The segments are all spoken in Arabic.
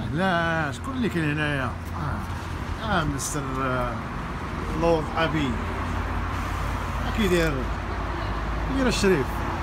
لا شكون اللي كاين هنايا؟ مستر لورد ابي كيداير الشريف.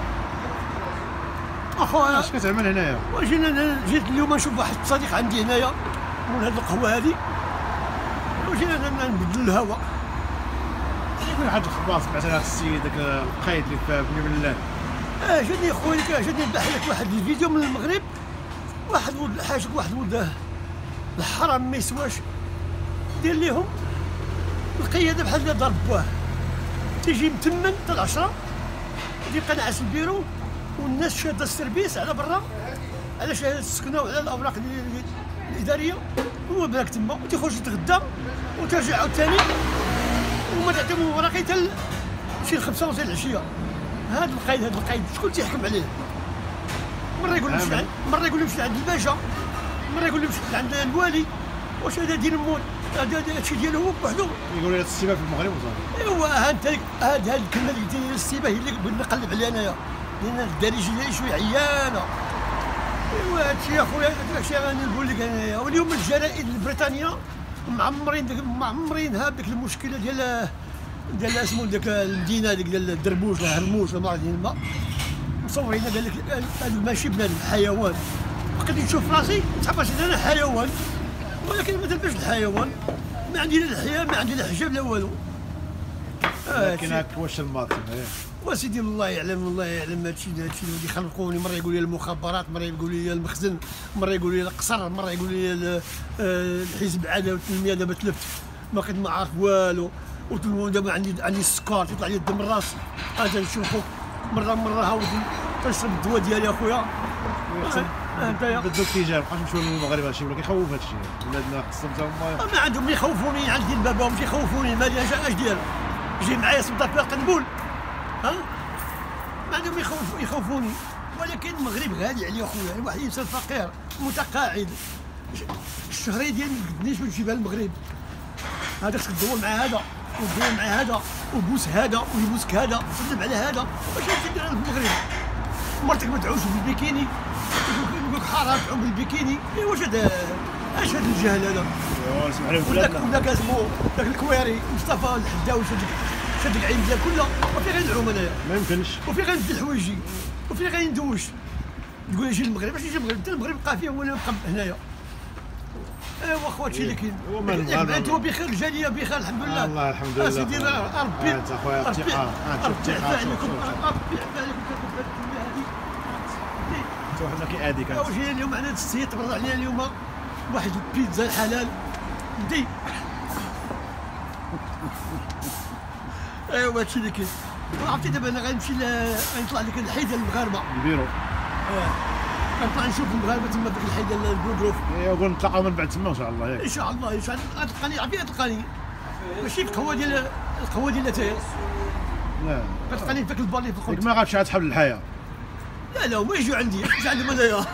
اخويا اش كتعمل هنايا؟ واش انا جيت اليوم نشوف واحد الصديق عندي هنايا من هاد القهوه هادي، وجينا نبدلو الهواء. شكون واحد الخبار سمعت على السيد داك القايد اللي في بني ملال؟ جاني خويا جاني نبح لك واحد الفيديو من المغرب، واحد ولد حاجك واحد ولد الحرام ما يسواش، دير ليهم القياده بحال اللي ضرب بواه، تيجي متمن حتى العشرة يبقى ناعس البيرو والناس شاده السيرفيس على برا على شهاده السكنه وعلى الاوراق الاداريه، هو باك تما وتيخرج يتغدى وترجع عاوتاني وما تعطيهم الوراقي حتى شي 5 ونص العشيه. هذا القايد شكون تيحكم عليه؟ مره يقول لي مشي عند الباشا، مره يقول لي مشي عند الوالي. واش هذا دين المول؟ هذا هادشي ديالو هو بوحدو. يقولوا لي السبا في المغرب وصافي. ايوا هاد الكلمه اللي قلتي لي السبا هي اللي نقلب عليها انايا، لان الدارجه ديالي شويه عيانه. ايوا هادشي اخويا، هادشي غادي نقول لك انايا. واليوم الجرائد البريطانيه معمرين هاد ديك المشكله ديال اسمو داك المدينه هذيك ديال الدربوش ولا هرموش ولا ما عرفتش ما مصورين. قال لك هذا ماشي بنادم، حيوان. بقيت نشوف راسي تحبس انا حيوان، ولكن ما تلبسش الحيوان. ما عندي لا الحياه، ما عندي لا حجاب لا والو. لكن هاك واش الماطم وسيدي الله يعلم هادشي اللي يخلقوني. مره يقول لي المخابرات، مره يقول لي المخزن، مره يقول لي القصر، مره يقول لي الحزب العداله والتنميه. دابا تلفت ما كنت ما عارف والو، دابا عندي السكر تيطلع لي الدم من راسي. اجي نشوفو مره هاودي تنشرب الدواء ديالي اخويا. بدو الاتجاه مابقاش نمشيو للمغرب. هادشي ولا كيخوف هادشي ولادنا خصهم حتى هما ما عندهم يخوفوني. عندي البابا ماشي يخوفوني، مالي اش دير جي معايا صدق باقي نقول ما عندهم يخوفوني. ولكن المغرب غالي عليا اخويا، الواحد انسان فقير متقاعد، الشهريه ديالي ما تقدنيش نجيبها للمغرب. هذا خصك تدور مع هذا ودور مع هذا وبوس هذا ويبوسك هذا وتسلم على هذا. واش تدير في المغرب؟ مرتك ما تعوش بالبيكيني، يقول لك حرام تعوم بالبيكيني. واش هذا اش هذا الجهل هذا؟ اسمح لي ولادنا ولا كاسمو داك الكويري مصطفى الحداوي شاد العين ديال كله. وفين غندعوم انايا؟ ما يمكنش. وفين غندي حوايجي؟ وفين غندوش؟ تقول لي جي المغرب، باش يجي المغرب؟ حتى المغرب بقى فيه وانا نبقى هنايا. ايوا اخويا هادشي اللي كاين. انتم بخير، الجاليه بخير الحمد لله. الله الحمد لله. سيدي ربي انت اخويا الثقه. ربي يعفى عليكم، ربي يعفى عليكم. واحد ما كيأذيك. جينا اليوم عندنا السيد تبرع علينا اليوم واحد البيتزا الحلال ندي. ايوا هادشي اللي كاين. عرفتي دابا انا غنمشي غنطلع لك الحي ديال المغاربه البيرو. غنطلع نشوف المغاربه تما ديك الحي ديال البروف. ايوا نتلاقاو من بعد تما ان شاء الله. ان شاء الله غتلقاني. عرفتي غتلقاني ماشي القهوه ديال اتاير. لا غتلقاني في ذاك البار اللي في الخبز. ما غاتمشي عاد حبل الحياه. لا هما يجوا عندي، يجي عندهم انايا.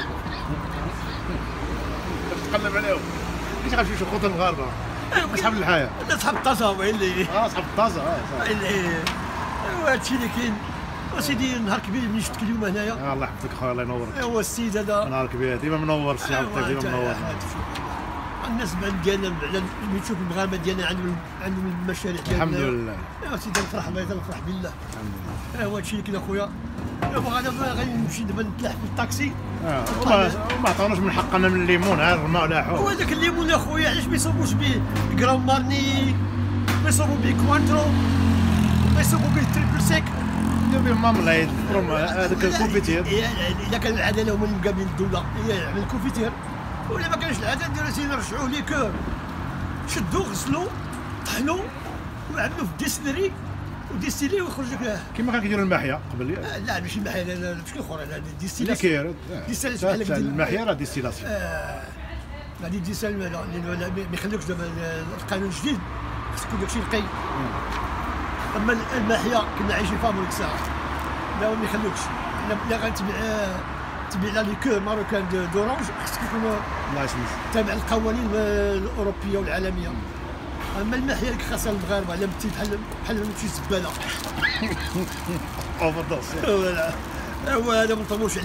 تقلب عليهم. علاش غنمشيو نشوفوا خوت المغاربه؟ اصحاب الحياه. اصحاب الطازه هما اللي اصحاب الطازه. اللي ايوا هادشي اللي كاين. وسيدي نهار كبير ملي شفتك اليوم هنايا. الله يحفظك اخويا الله ينورك. ايوا السيد هذا نهار كبير ديما منور السي عبد اللطيف ديما منور. الناس ديالنا ملي تشوف المغاربه ديالنا عندهم المشاريع ديالنا. الحمد لله. ايوا سيدي نفرح بالله نفرح بالله. الحمد لله. ايوا هادشي اللي كاين اخويا. ايوا انا غادي نمشي دابا نتلاح في الطاكسي. ما عطاوناش من حقنا من الليمون. ها الرماء لاحو. وهذاك الليمون اخويا علاش ما يصوبوش به كرام مارني، ما يصوبوا به كوانترو، ما يصوبوا به تريبل سيك، ندير بهم ماملايد هذاك الكونفيتير. اذا كان العداله هما اللي مقابلين الدوله هي يعمل الكونفيتير، ولا ما كانش العداله نديرو سي نرجعوه ليكور، شدوه غسلوه طحنوه وعملوه في الديستيلري وديستيلي ويخرج لك كيما كانوا كيديروا الماحيه قبل. لا ماشي الماحيه، بشكل اخر هذا ديستيلاسيون. ديستيلاسيون الماحيه راه ديستيلاسيون. غادي ديستيلاسيون ما يخليوكش دابا القانون الجديد خص يكون داكشي نقي. اما الماحيه كنا عايشين فيها ديك الساعه، لا ما يخليوكش. لا غتبيع لا ليكور ماروكان دورانج خصك يكون لايسنس تابع القوانين الاوروبيه والعالميه. اما الماحيه اللي خاصها المغاربه لا بحال شي زباله. اوفر دوس. هذا ما نطولوش عليك.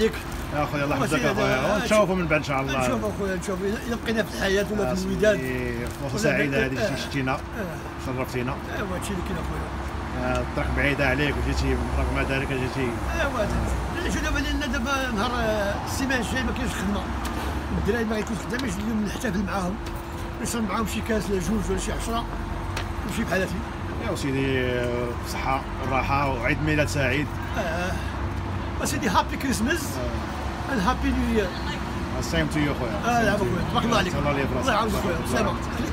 يا خويا الله يحفظك اخويا، ونشوفوا من بعد ان شاء الله. نشوف اخويا، نشوف الا بقينا في الحياه ولا في الوداد. فرصه سعيده هذه، شتينا شرفتينا. ايوا هادشي اللي كاين اخويا. الطريق بعيده عليك وجيتي رغم ذلك جيتي. ايوا شوف دابا لان دابا نهار السيمانه الجايه ما كاينش خدمه، الدراري ما غيكونش خدامين، اليوم نحتفل معاهم، نشرب معاهم شي كاس لا جوج ولا شي 10 ونمشي بحالاتي. يا سيدي بالصحه والراحه وعيد ميلاد سعيد. سيدي هابي كريسماس and happy new year. السلام تو يو خويا. يا خويا تبارك الله عليك. الله يعاونك خويا، سلامة.